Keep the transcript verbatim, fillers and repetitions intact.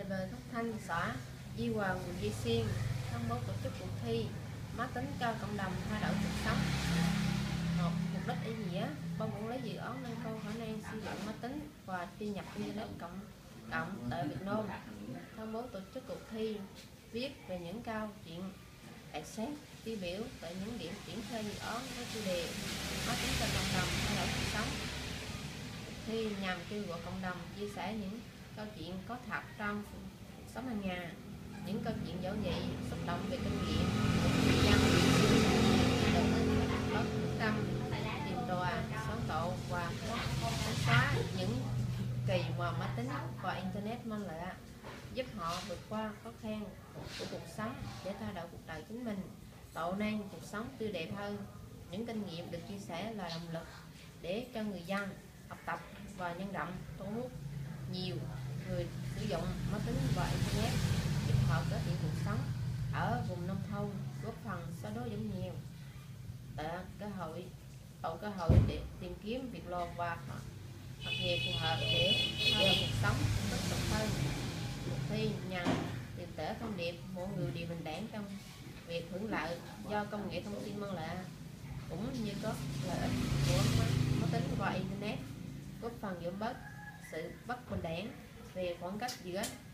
về phát thanh xã Di Hòa, huyện Di Xuyên thông báo tổ chức cuộc thi máy tính cho cộng đồng thay đổi cuộc sống. Một, mục đích ý nghĩa: ban quản lý dự án nâng cao khả năng sử dụng máy tính và truy nhập internet cộng cộng tại Việt Nam. Thông báo tổ chức cuộc thi viết về những câu chuyện đặc sắc tiêu biểu tại những điểm triển khai dự án với chủ đề máy tính cho cộng đồng thay đổi cuộc sống. Cuộc thi nhằm kêu gọi cộng đồng chia sẻ những câu chuyện có thật trong cuộc sống hàng ngày, những câu chuyện giản dị xúc động về kinh nghiệm của người dân, đầu tư có quyết tâm tìm tòi sáng tạo và khám phá những kỳ mà máy tính và internet mang lại, giúp họ vượt qua khó khăn của cuộc sống để thay đổi cuộc đời chính mình, tạo nên cuộc sống tươi đẹp hơn. Những kinh nghiệm được chia sẻ là động lực để cho người dân học tập và nhân rộng, thu hút nhiều người sử dụng máy tính và internet, giúp họ cải thiện cuộc sống ở vùng nông thôn, góp phần xóa đói giảm nghèo, tạo cơ hội tạo cơ hội để tìm kiếm việc làm và học nghề phù hợp để đưa cuộc sống tốt đẹp hơn. Cuộc thi nhằm truyền tải thông điệp mỗi người đều bình đẳng trong việc hưởng lợi do công nghệ thông tin mang lại, cũng như có lợi ích của máy tính và internet, góp phần giảm bớt sự bất bình đẳng về khoảng cách giữa